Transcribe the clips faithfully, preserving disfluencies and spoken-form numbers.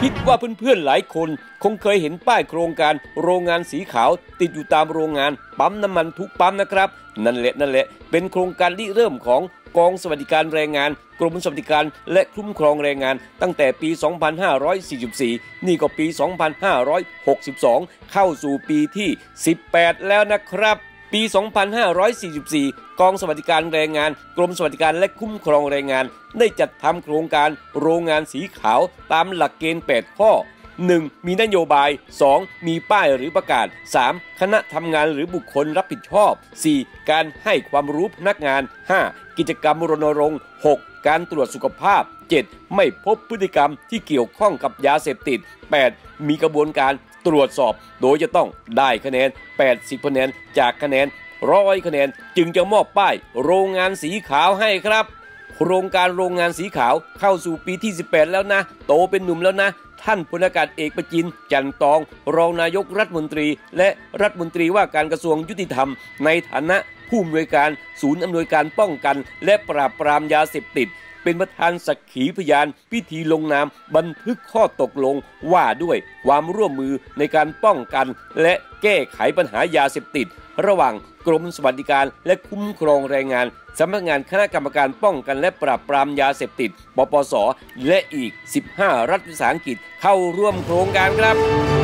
คิดว่าเพื่อนๆหลายคนคงเคยเห็นป้ายโครงการโรงงานสีขาวติดอยู่ตามโรงงานปั๊มน้ำมันทุกปั๊มนะครับนั่นแหละนั่นแหละเป็นโครงการริเริ่มของกองสวัสดิการแรงงานกรมสวัสดิการและคุ้มครองแรงงานตั้งแต่ปี สองพันห้าร้อยสี่สิบสี่ นี่ก็ปี สองพันห้าร้อยหกสิบสอง เข้าสู่ปีที่ สิบแปด แล้วนะครับปี สองพันห้าร้อยสี่สิบสี่ กองสวัสดิการแรงงานกรมสวัสดิการและคุ้มครองแรงงานได้จัดทำโครงการโรงงานสีขาวตามหลักเกณฑ์ แปด ข้อ หนึ่ง มีนโยบาย สอง มีป้ายหรือประกาศ สาม คณะทำงานหรือบุคคลรับผิดชอบ สี่ การให้ความรู้พนักงาน ห้า กิจกรรมรณรงค์ หก การตรวจสุขภาพ เจ็ด ไม่พบพฤติกรรมที่เกี่ยวข้องกับยาเสพติด แปด มีกระบวนการตรวจสอบโดยจะต้องได้คะแนน แปดสิบ คะแนนจากคะแนนร้อยคะแนนจึงจะมอบป้ายโรงงานสีขาวให้ครับโครงการโรงงานสีขาวเข้าสู่ปีที่ สิบแปด แล้วนะโตเป็นหนุ่มแล้วนะท่านพลอากาศเอกประจินจันตองรองนายกรัฐมนตรีและรัฐมนตรีว่าการกระทรวงยุติธรรมในฐานะผู้อำนวยการศูนย์อำนวยการป้องกันและปราบปรามยาเสพติดเป็นประธานสักขีพยานพิธีลงนามบันทึกข้อตกลงว่าด้วยความร่วมมือในการป้องกันและแก้ไขปัญหายาเสพติดระหว่างกรมสวัสดิการและคุ้มครองแรงงานสำนักงานคณะกรรมการป้องกันและปราบปรามยาเสพติดปปส.และอีกสิบห้ารัฐวิสาหกิจเข้าร่วมโครงการครับ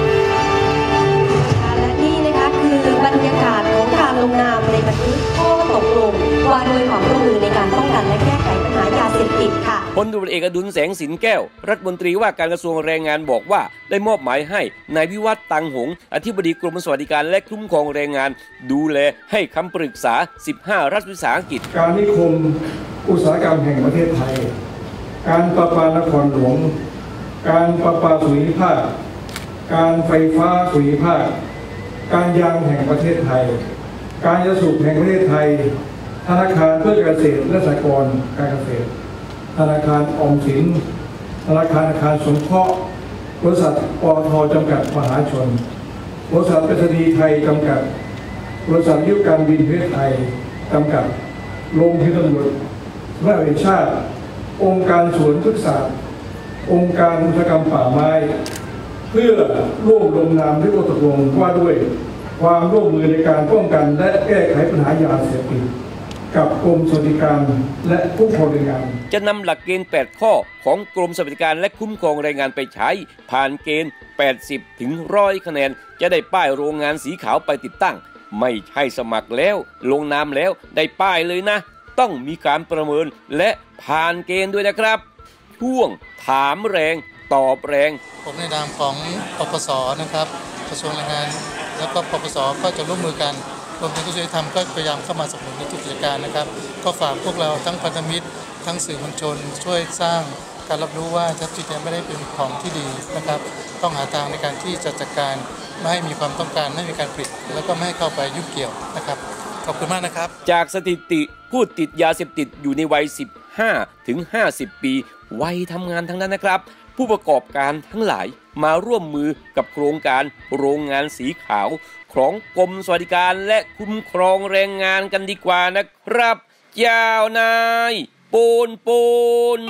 และนี่นะคะคือบรรยากาศของการลงนามในบันทึกข้อตกลงว่าด้วยความร่วมมือในการป้องกันและแก้ไขปัญหายาเสพติดค่ะพลตำรวจเอกอดุลแสงสินแก้วรัฐมนตรีว่าการกระทรวงแรงงานบอกว่าได้มอบหมายให้นายวิวัฒน์ตังหงส์อธิบดีกรมสวัสดิการและคุ้มครองแรงงานดูแลให้คำปรึกษาสิบห้ารัฐวิสาหกิจการนิคมอุตสาหกรรมแห่งประเทศไทยการประปานครหลวงการประปาส่วนภูมิภาคการไฟฟ้าส่วนภูมิภาคการยางแห่งประเทศไทยการยาสูบแห่งประเทศไทยธนาคารเพื่อการเกษตรและสหกรณ์การเกษตรธนาคารออมสินธนาคารอาคารสงเคราะห์บริษัทปตท.จำกัดมหาชนบริษัทไปรษณีย์ไทยจำกัดบริษัทยุทธการบินประเทศไทยจำกัดโรงพยาบาลตำรวจสำนักงานแห่งชาติองค์การสวนพฤกษศาสตร์องค์การอุตสาหกรรมป่าไม้เพื่อร่วมลงนามด้วยข้อตกลงว่าด้วยความร่วมมือในการป้องกันและแก้ไขปัญหายาเสพติดกับกรมสวัสดิการและคุ้มครองแรงงานจะนำหลักเกณฑ์ แปด ข้อของกรมสวัสดิการและคุ้มครองแรงงานไปใช้ผ่านเกณฑ์ แปดสิบ ถึง หนึ่งร้อย คะแนนจะได้ป้ายโรงงานสีขาวไปติดตั้งไม่ใช่สมัครแล้วลงนามแล้วได้ป้ายเลยนะต้องมีการประเมินและผ่านเกณฑ์ด้วยนะครับช่วงถามแรงตอบแรงผมในนามของปปส.นะครับกระทรวงแรงงานแล้วก็ปปส.ก็จะร่วมมือกันรวมถึงกระทรวงยุติธรรมก็พยายามเข้ามาสนับสนุนในทุกกิจการนะครับก็ฝากพวกเราทั้งพันธมิตรทั้งสื่อมวลชนช่วยสร้างการรับรู้ว่ายาเสพติดไม่ได้เป็นของที่ดีนะครับต้องหาทางในการที่จะจัดการไม่ให้มีความต้องการไม่มีการผลิตแล้วก็ไม่ให้เข้าไปยุ่งเกี่ยวนะครับขอบคุณมากนะครับจากสถิติผู้ติดยาเสพติดอยู่ในวัย สิบห้า ถึง ห้าสิบ ปีวัยทำงานทั้งนั้นนะครับผู้ประกอบการทั้งหลายมาร่วมมือกับโครงการโรงงานสีขาวของกรมสวัสดิการและคุ้มครองแรงงานกันดีกว่านะครับเจ้านายปูนปูน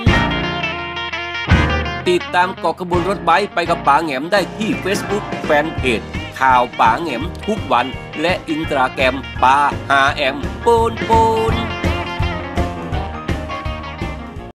ติดตามเกาะขบวนรถไบค์ไปกับป๋าแหง่มได้ที่ Facebook แฟนเพจข่าวป๋าแหง่มทุกวันและอินสตาแกรมป๋าหาแอมปูนปูน